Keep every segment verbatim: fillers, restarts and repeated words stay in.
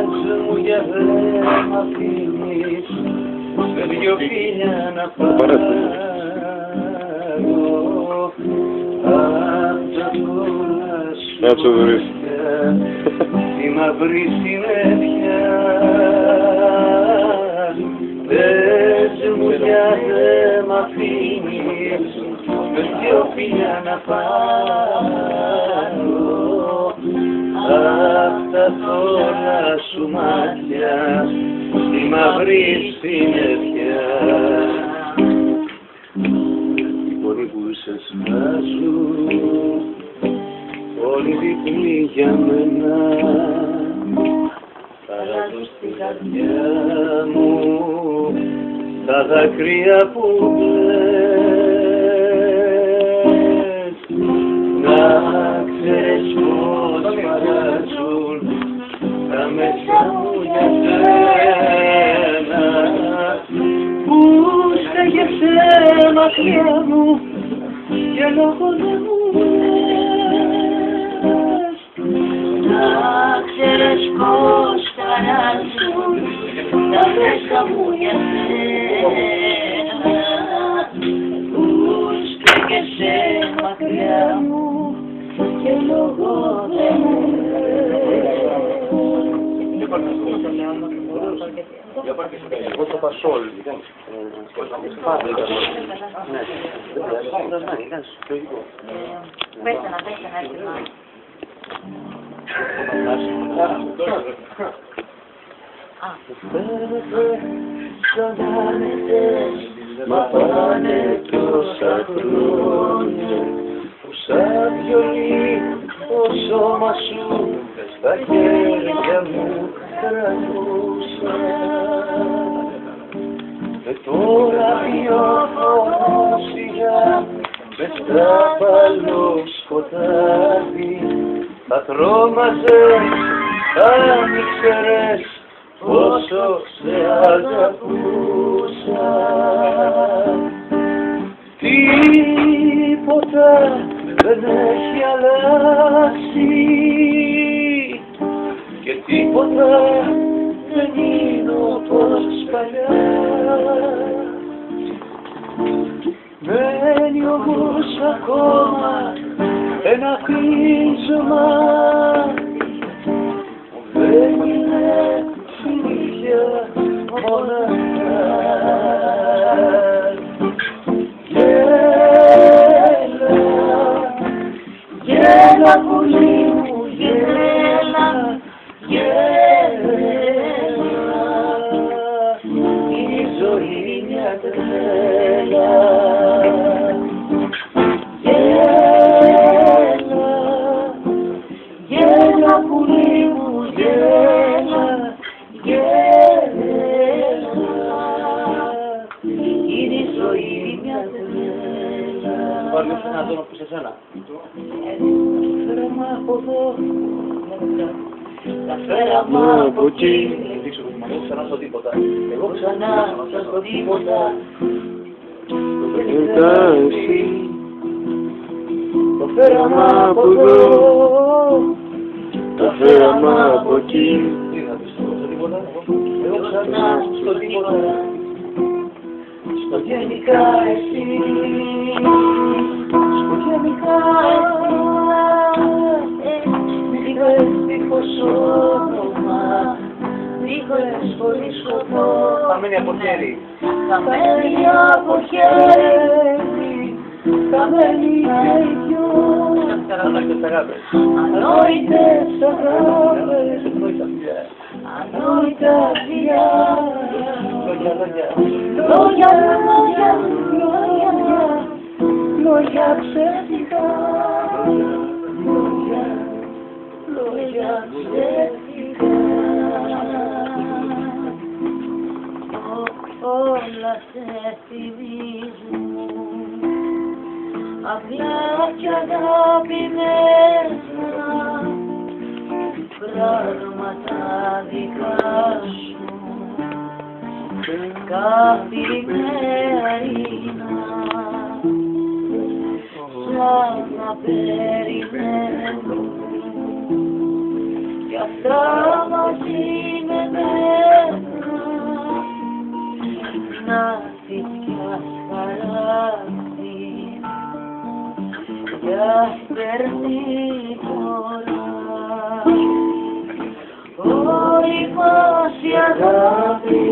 μου για δε μ' αφήνεις με δυο φίλια να πάρω απ' τα όλα σου τη μαύρη συννεφιά. Πες μου για δε μ' αφήνεις με δυο φίλια να πάρω απ' τα θόλα σου μάτια τη μαύρη συννεφιά. Οι πόνοι που σε σφάζουν όλοι διπλοί για μένα, παράδω στην καρδιά μου τα δάκρυα που κλαις. Να ξέρεις πως παράζουν τα μέσα μου για σένα, που στέγεσαι μακριά μου και λόγω δεν μου λες. Να ξέρεις πως παράζουν τα μέσα μου για σένα, που στέγεσαι μακριά μου και λόγω δεν μου εγώ το πασόλ. Πέστε να, πέστε να έρθει. Σαν άνετες, μα πάνε τόσα χρόνια, που σαν βιολί το σώμα σου στα χέρια μου κρατούσα. Και τώρα βιώνω σιγά με στραπαλό σκοτάδι, θα τρόμαζες αν ήξερες πόσο σε αγαπούσα. Τίποτα δεν έχει αλλάξει και τίποτα δεν είναι όπως παλιά. Μένει όμως ακόμα ένα κρίσμα, δεν είναι συνήθεια μοναχά. Γέλα, γέλα πουλί μου, γέλα, γέλα, η ζωή μια τρέλα. Γέλα, γέλα πουλί μου, γέλα, γέλα, είναι η ζωή μια τρέλα. Πάρε λίγο να δω που σε σένα. Φέραμε από εδώ, τα φέραμε από εκεί. Εγώ ξανά στο τίποτα. Εγώ ξανά στο τίποτα. Γενικά εσύ το φέραμε από εδώ, το φέραμε από εκεί. Εγώ ξανά στο τίποτα. Στο γενικά εσύ, στο γενικά δίχως δίχως όνομα, δίχως χωρίς σκοπό. Χαμένη από χέρι, χαμένη από χέρι, χαμένη και οι δυο. Ανόητες αγάπες, ανόητες αγάπες, ανόητα φιλιά. Λόγια, λόγια, λόγια, λόγια, λόγια ψεύτικα, λόγια, λόγια ψεύτικα. Όλα σε θυμίζουν απλά κι αγάπη μέσα, πράγματα δικά σου καθημερινά, σαν να περιμένουν κι αυτά μαζί Σας παίρνει τώρα όλη μας η αγάπη,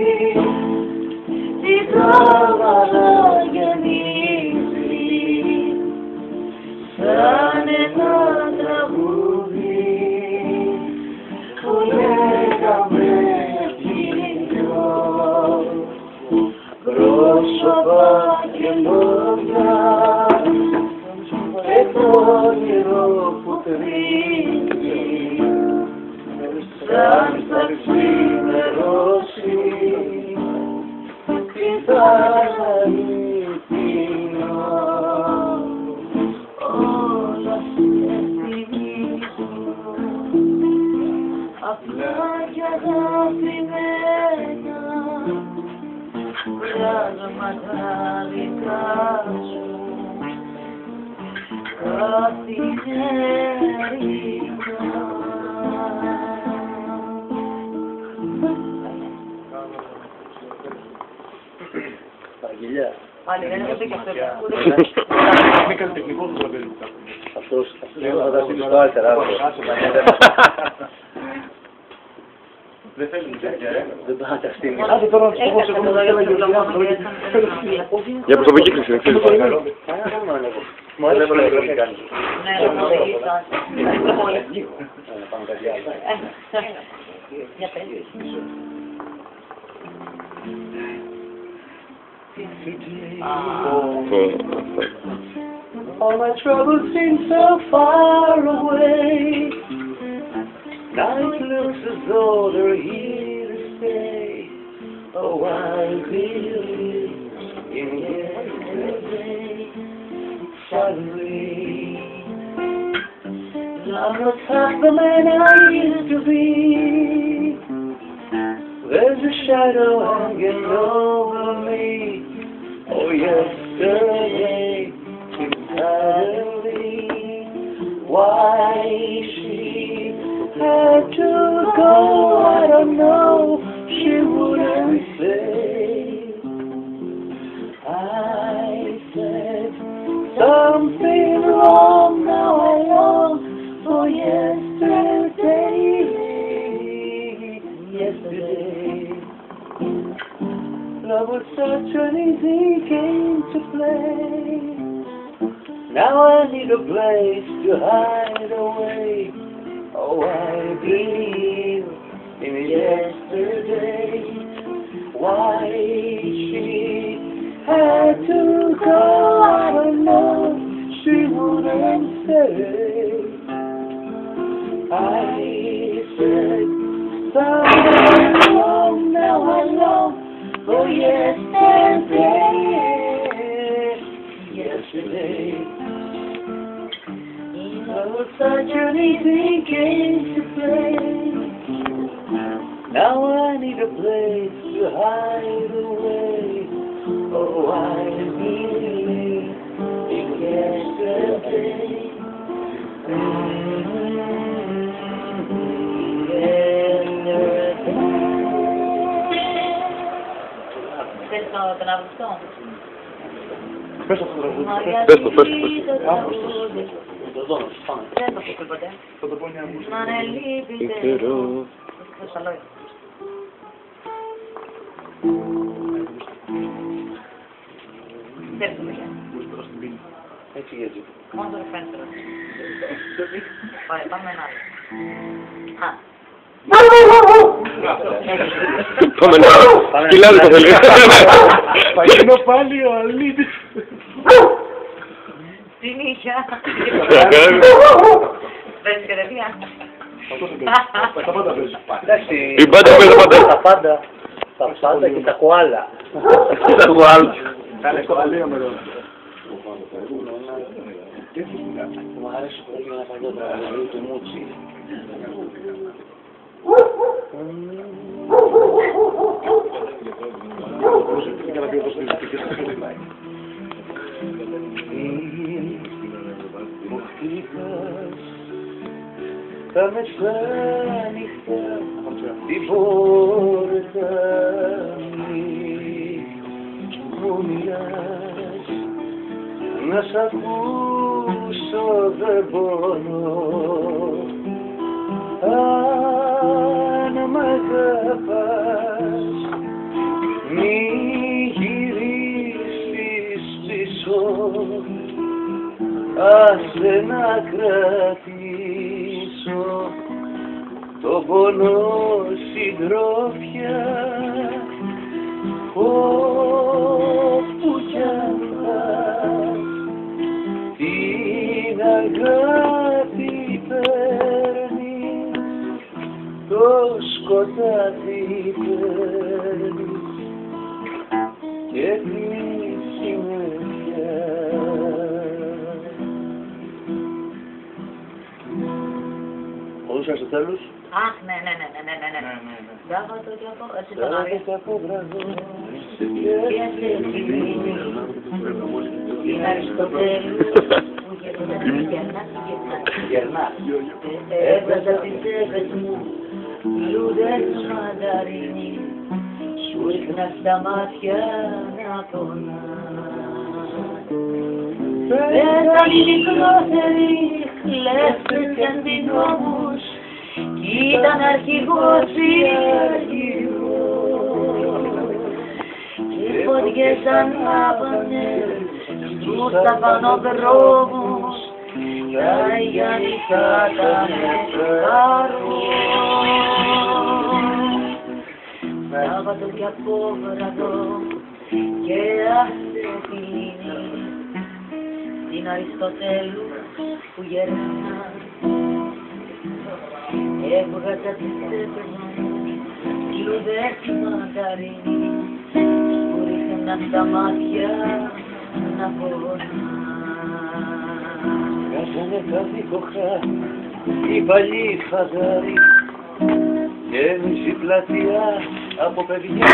τι κάβαλα γεμίζει σαν ένα τραγούδι που λέγαμε κοινό, πρόσωπα και λόγια και το όνειρο που κρύβει σαν θα ξημερώσει τι θα αληθινό. Όλα σε θυμίζουν απλά κι αγαπημένα πράγματα δικά σου καθημερινά. Παραγγελιά. Πάλι δεν είναι και αυτό. Μην κάνει τεχνικό του τραπέζι. Αυτός θα τα στείλει στο άλτερ αύριο. Δεν θέλει τέτοια, ε. Δεν θα τα στείλει. Άντε τώρα να σου πω σε κόμμα να έλεγε ο Γιάννης. Για προσωπική κλίση, δεν ξέρεις. Μου αρέσει να το κάνει. Ναι, να το οδηγήσω. Να πάμε κάτι άλλο. Για πες. All my troubles seem so far away. Now it looks as though they're here to stay. Oh, I believe in yesterday. Suddenly, I'm not half the man I used to be. There's a shadow hanging over me. Oh, yesterday, entirely. Why she had to go, I don't know. She wouldn't say. I said something wrong. Now I long for yesterday. Yesterday, love was such an easy game to play. Now I need a place to hide away. Oh, I believe in yesterday. Why she had to go, I don't know. She wouldn't say. I said something wrong. Now I long for yesterday. Yesterday, love was such an easy game to play. Now I need a place to hide away. Oh, I believe in yesterday. Θες να τον αυγουστώ. Πες αυτό το τραγούδι. Πες το, πες το, πες Το δώνω, πάμε. Δεν το πω ποτέ. Θα το πω μια μουσική. Να είναι λύπητερο. Στα λόγια. Ξέρεις το παιδιά. Έτσι γιατί. Μόνο το ρεφρέν τώρα. Ωραία, πάμε ένα άλλο. Α. Πάμε να... Σκυλάζει το θέλει. Θα γίνω πάλι ο αλήτης. Στην ίχια. Παίζεις κατευθείαν. Τα πάντα παίζει. Εντάξει, Η μπάντα παίζει πάντα. τα πάντα. Τα πάντα και τα κοάλα. Τα κουάλ. Κάνε κοαλία με εδώ. Μου αρέσει πολύ ένα παλιό τραγούδι του Μούτσι. Μου χτύπας τα μεσάνυχτα την πόρτα μου μιλάς να σ' ακούω ακούσω δεν μπορώ. Αν μ' αγαπάς μη γυρίσεις πίσω, άσε να κρατήσω το πόνο συντρόφια όπου κι αν πας. Την αγάπη παίρνεις, το σκοτάδι παίρνεις και τη συνέχεια. Όλους στο τέλος. Αχ, ναι, ναι, ναι, ναι, ναι, ναι. Σάββατο και από... έτσι το Σάββατο άρεσε. και από βραδό. Και σε συγκρίνει την Αριστοτέλου που γερνά, γερνά, Γερνά. έβγαζα τις τσέπες μου λούδες μανταρίνι, σου ρίχνα στα μάτια να πονά. Πέσαν οι μικρότεροι κλέφτες και αστυνόμους κι ήταν αρχηγός ή αρχηγός και φωτιές ανάβανε στους ταπανοδρόμους τα Γιάννηκα τα μεθαρό. Σάββατο και από βραδό και άσε τη λύνη την Αριστοτέλου που γερνά. Έβγαζα τις τσέπες μου λουδές μανταρίνι, που ρίχναν στα μάτια να πονά. Βγάζανε κάτι κοχά οι παλιοί φαντάροι και μισή πλατεία από παιδιά.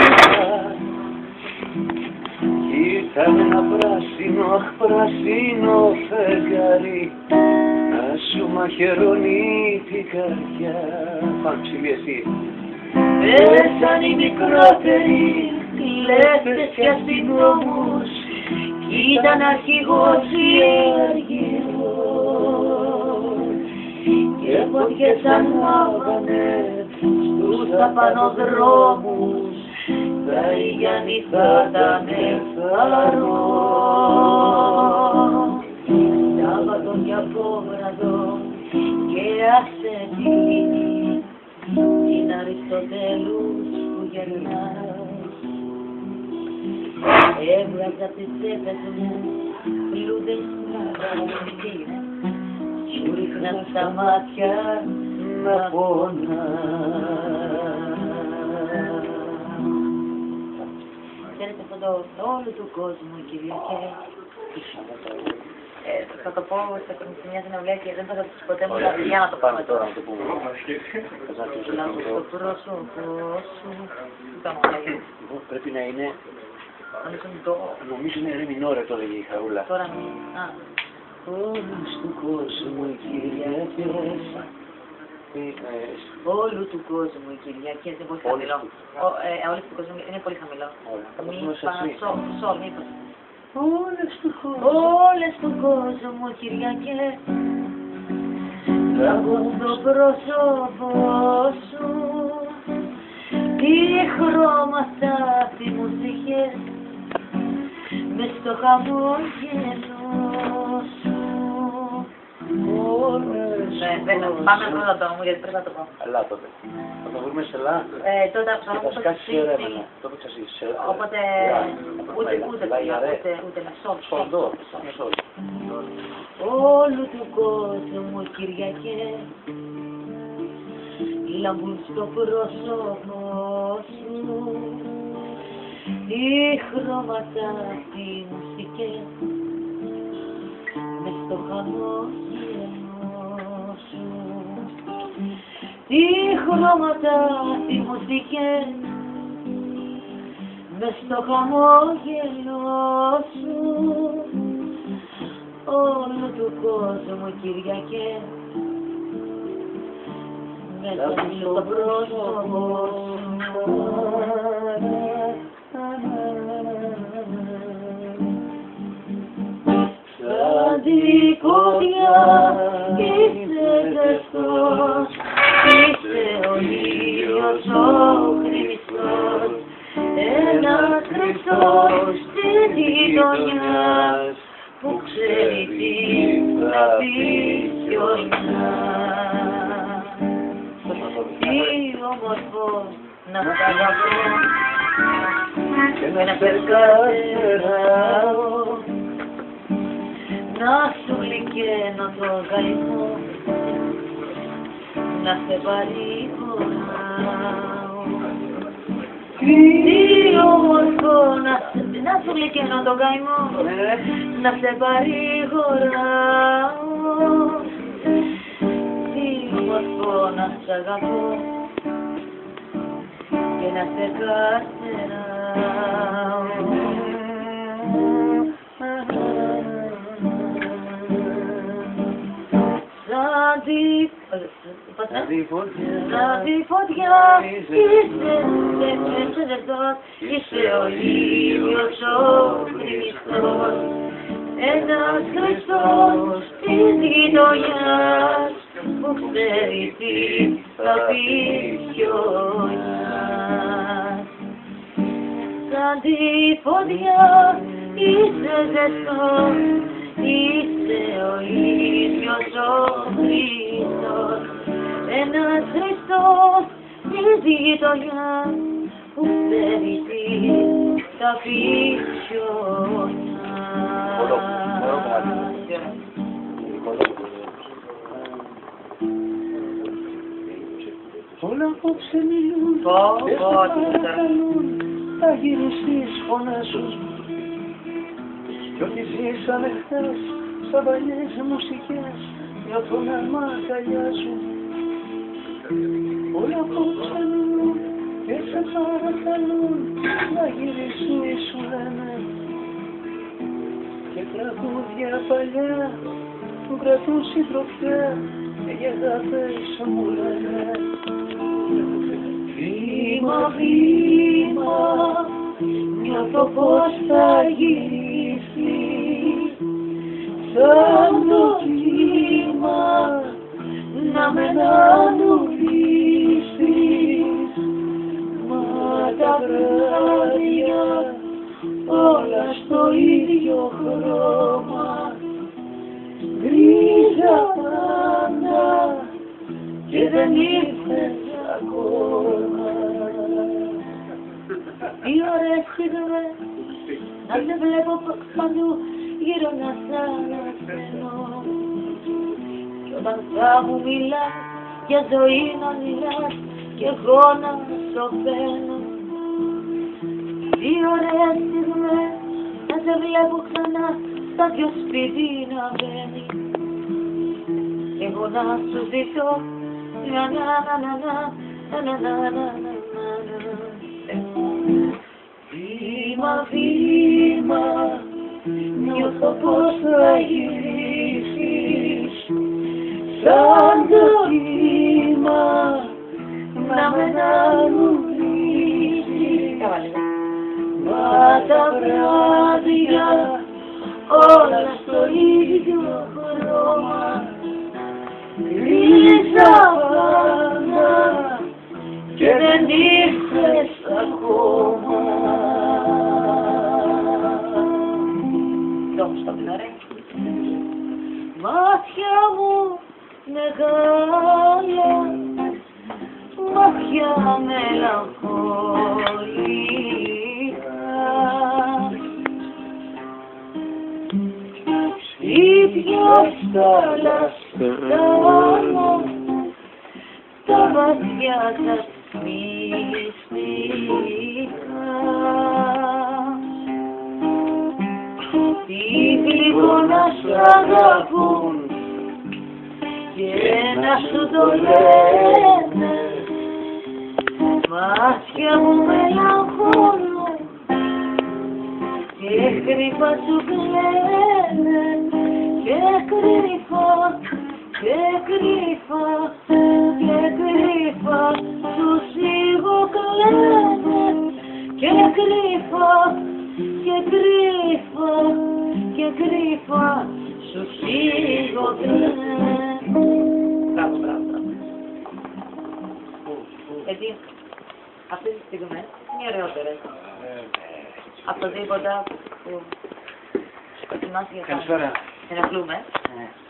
Ήταν ένα πράσινο, αχ πράσινο φεγγάρι να σου μαχαιρώνει την καρδιά. Πάμε ψηλή εσύ. Πέσαν οι μικρότεροι κλέφτες και αστυνόμους κι ήταν αρχηγός ή αρχηγός και φωτιές ανάβανε στους ταπανοδρόμους τα Γιάννηκα τα μεθαρό. Σάββατο και από βραδό και άσε τη λύνη την Αριστοτέλου που γερνά. Έβγαζα τις τσέπες μου λούδες μανταρίνι, σου ρίχναν στα μάτια να πονά. Ξέρετε αυτό το όλου του κόσμου, Κυριακές. Ε, θα το πω σε μια συναυλία και δεν θα το πω ποτέ μου για να το Πάμε πούμε τώρα να το πούμε. Λάβω στο πρόσωπο σου. Τα μάτια. Πρέπει να είναι, Αν ήσουν το... νομίζω είναι ρε μινόρε το λέγει η Χαρούλα. Τώρα μη... Α. Όλους του κόσμου οι Κυριακές. Όλου του κόσμου οι Κυριακές είναι πολύ χαμηλό. Ο- ε, Όλους του κόσμου είναι πολύ χαμηλό. Μη πα, σολ, σολ, μήπως. Όλες του κόσμου. Όλες του κόσμου Κυριακές τραβούν το πρόσωπο σου, τι χρώματα τι μουσικές μες στο χαμόγελο σου. Ναι, δεν πάμε πρώτα το μου γιατί πρέπει να το πω. Αλλά τότε. Θα το βρούμε σε λά. Ε, τότε από Θα το σκάσει σπίτι, ρεύμα. Το έπαιξα εσύ. σε λά. οπότε ούτε ούτε ούτε ούτε με σόλ. Σολδό. Σολ. Όλου του κόσμου Κυριακές λαμπούν στο πρόσωπο σου, τι χρώματα τι μουσικές μες στο χαμόγελο σου, τι χρώματα τι μουσικές μες στο χαμόγελο σου. Όλου του κόσμου Κυριακές μέσα στο πρόσωπο σου. Σαν την φωτιά, είσαι ζεστός, είσαι ο ήλιος ο Χριστός, ένας Χριστός της γειτονιάς, που ξέρει τι θα πει χιονιά. Τι όμορφο να σ' αγαπώ και να σε καρτεράω, να σου γλυκαίνω το καημό, να σε παρηγοράω. Τι όμορφο να, να σου γλυκαίνω το καημό, να σε παρηγοράω. Τι όμορφο να σ' αγαπώ και να σε καρτεράω. Σαν τη φωτιά είσαι ζεστός, είσαι ο ήλιος ο Χριστός, ένας Χριστός της γειτονιάς, που ξέρει τι θα πει χιονιά. Σαν τη φωτιά είσαι ζεστός, είσαι ο ήλιος ο Χριστός, ένας Χριστός της γειτονιάς, που ξέρει τι θα πει χιονιά. Όλα απόψε μιλούν και σε παρακαλούν, θα γυριστείς φωνάζουν κι ό,τι ζήσαμε χθες σαν παλιές μουσικές νιώθω να μ' αγκαλιάζουν. Όλα απόψε μιλούν και σε παρακαλούν, θα γυριστείς σου λένε και τραγούδια παλιά που κρατούν συντροφιά και για αγάπες μου λένε. Βήμα, βήμα, νιώθω πως θα γυρίσεις, σαν το κύμα να με ανουδήσεις. Μα τα βράδια όλα στο ίδιο χρώμα, γκρίζα πάντα και δεν ήρθες ακόμα. Τι ωραίες στιγμές να σε βλέπω παντού γύρω να σ' ανασένω, κι όταν θα μου μιλάς για ζωή να μιλάς κι εγώ να σωπαίνω. Τι ωραίες στιγμές να σε βλέπω ξανά στα δυο σπίτι να μπαίνει, κι εγώ να σου ζητώ να να να να να να να να. Βήμα, βήμα, νιώθω πως θα γυρίσεις, σαν το κύμα να με ανουδήσεις. Μα τα βράδια όλα στο ίδιο χρώμα, γκρίζα πάντα και δεν ήρθες ακόμα. Μάτια μου μεγάλα, μάτια μελαγχολικά, ίδια στα λαστάνα, τα βαθιά τα μυστικά. Τι γλυκό να σ' αγαπούν και να σου το λένε, μάτια μου μελαγχολούν και κρυφά σου κλαίνε, και κρυφά, και κρυφά, και κρυφά σου σιγοκλαίνε, και κρυφά, και κρυφά, και κρυφά σου σιγοκλαίνε. ποτέ. Μπράβο, μπράβο, μπράβο. Γιατί αυτές τις στιγμές είναι ωραιότερες από το τίποτα που ετοιμάσει για Καλησπέρα. να ενοχλούμε. Ναι.